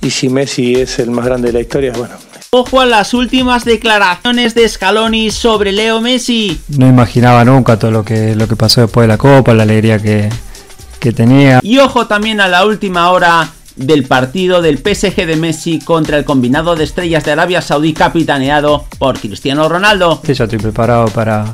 Y si Messi es el más grande de la historia, bueno. Ojo a las últimas declaraciones de Scaloni sobre Leo Messi. No imaginaba nunca todo lo que pasó después de la Copa, la alegría que tenía. Y ojo también a la última hora del partido del PSG de Messi contra el combinado de estrellas de Arabia Saudí capitaneado por Cristiano Ronaldo. Ya estoy preparado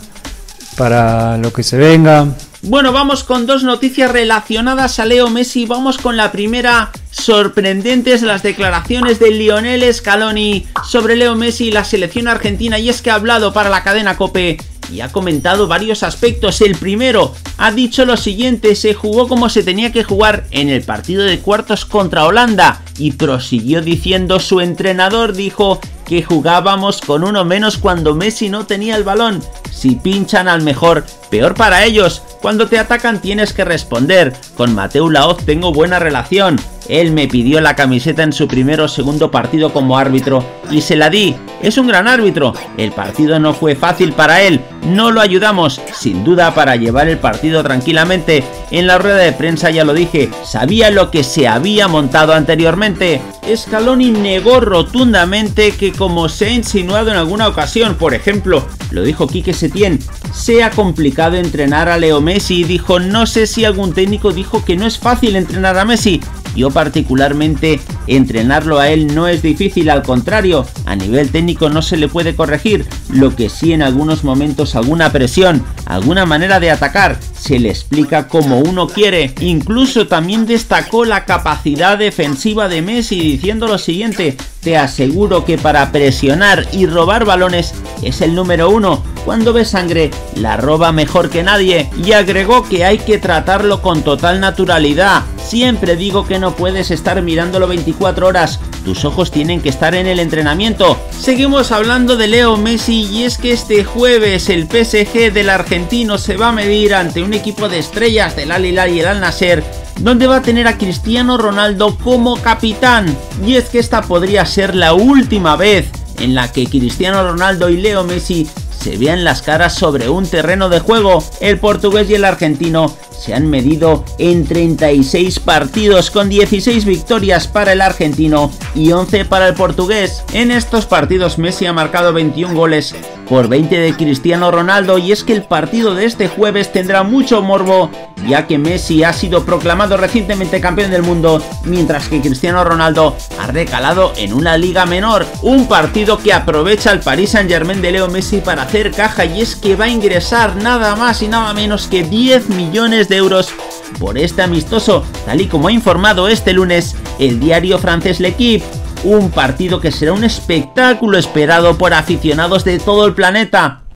para lo que se venga. Bueno, vamos con dos noticias relacionadas a Leo Messi. Vamos con la primera. Sorprendentes las declaraciones de Lionel Scaloni sobre Leo Messi y la selección argentina, y es que ha hablado para la cadena COPE y ha comentado varios aspectos. El primero, ha dicho lo siguiente: se jugó como se tenía que jugar en el partido de cuartos contra Holanda, y prosiguió diciendo: su entrenador dijo que jugábamos con uno menos cuando Messi no tenía el balón. Si pinchan al mejor, peor para ellos. Cuando te atacan tienes que responder. Con Mateu Laoz tengo buena relación. Él me pidió la camiseta en su primer o segundo partido como árbitro y se la di. Es un gran árbitro. El partido no fue fácil para él. No lo ayudamos, sin duda, para llevar el partido tranquilamente. En la rueda de prensa ya lo dije, sabía lo que se había montado anteriormente. Scaloni negó rotundamente que, como se ha insinuado en alguna ocasión, por ejemplo, lo dijo Quique Setién, sea complicado entrenar a Leo Messi. Dijo: no sé si algún técnico dijo que no es fácil entrenar a Messi. Yo particularmente, entrenarlo a él no es difícil, al contrario, a nivel técnico no se le puede corregir. Lo que sí, en algunos momentos alguna presión, alguna manera de atacar, se le explica como uno quiere. Incluso también destacó la capacidad defensiva de Messi, diciendo lo siguiente: te aseguro que para presionar y robar balones es el número uno. Cuando ve sangre, la roba mejor que nadie. Y agregó que hay que tratarlo con total naturalidad. Siempre digo que no puedes estar mirándolo 24 horas. Tus ojos tienen que estar en el entrenamiento. Seguimos hablando de Leo Messi, y es que este jueves el PSG del argentino se va a medir ante un equipo de estrellas del Al Hilal y el Al Nassr, donde va a tener a Cristiano Ronaldo como capitán. Y es que esta podría ser la última vez en la que Cristiano Ronaldo y Leo Messi se vean las caras sobre un terreno de juego. El portugués y el argentino se han medido en 36 partidos, con 16 victorias para el argentino y 11 para el portugués. En estos partidos Messi ha marcado 21 goles por 20 de Cristiano Ronaldo, y es que el partido de este jueves tendrá mucho morbo, ya que Messi ha sido proclamado recientemente campeón del mundo, mientras que Cristiano Ronaldo ha recalado en una liga menor. Un partido que aprovecha el Paris Saint-Germain de Leo Messi para hacer caja, y es que va a ingresar nada más y nada menos que 10 millones de euros por este amistoso, tal y como ha informado este lunes el diario francés L'Équipe. Un partido que será un espectáculo esperado por aficionados de todo el planeta.